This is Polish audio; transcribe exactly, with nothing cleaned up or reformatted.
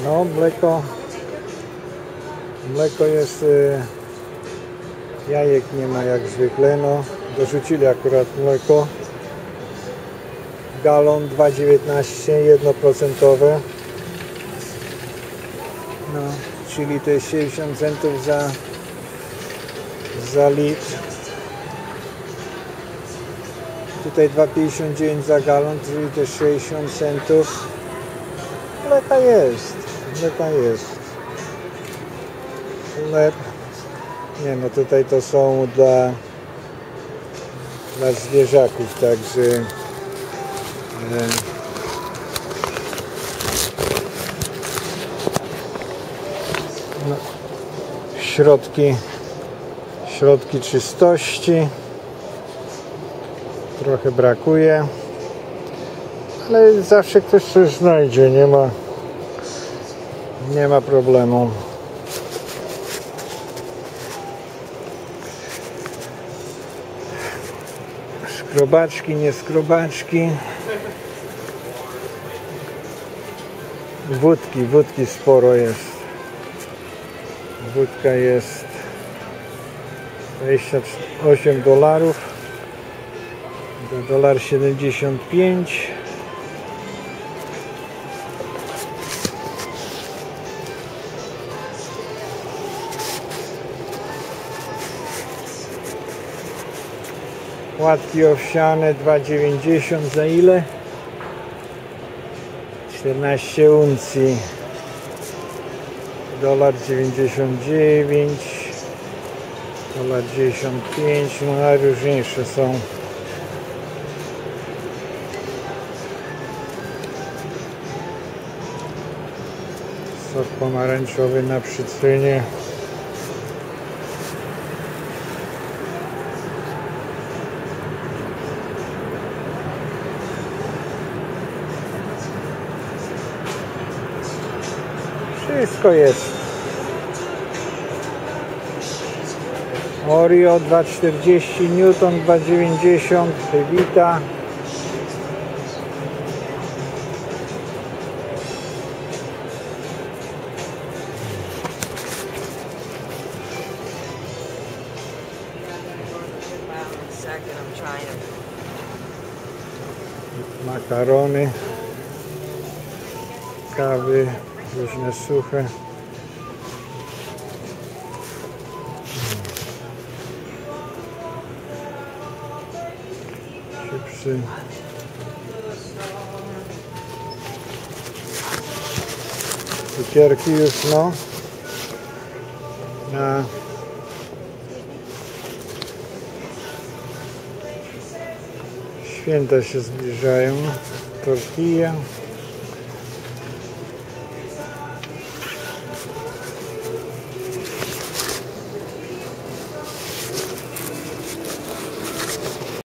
No, mleko mleko jest, y, jajek nie ma jak zwykle, no dorzucili akurat mleko, galon dwa dziewiętnaście, jednoprocentowe, no, czyli to jest sześćdziesiąt centów za za litr. Tutaj dwa pięćdziesiąt dziewięć za galon, czyli też sześćdziesiąt centów. Mleka jest, mleka jest. Chleb. Nie no, tutaj to są dla dla zwierzaków, także e, no, środki środki czystości. Trochę brakuje, ale zawsze ktoś coś znajdzie, nie ma nie ma problemu. Skrobaczki, nie skrobaczki. Wódki, wódki sporo jest. Wódka jest dwadzieścia osiem dolarów. Dolar siedemdziesiąt pięć. Płatki owsiane dwa dziewięćdziesiąt za ile? czternaście uncji. Dolar dziewięćdziesiąt dziewięć. Dolar dziewięćdziesiąt pięć. No najróżniejsze są. Sok pomarańczowy na przycenie. Wszystko jest. Oreo dwa czterdzieści, Newton dwa dziewięćdziesiąt, Vita. Makarony, kawy, różne suche. Chipsy. Cukierki już, no. Na święta się zbliżają. Tortilla.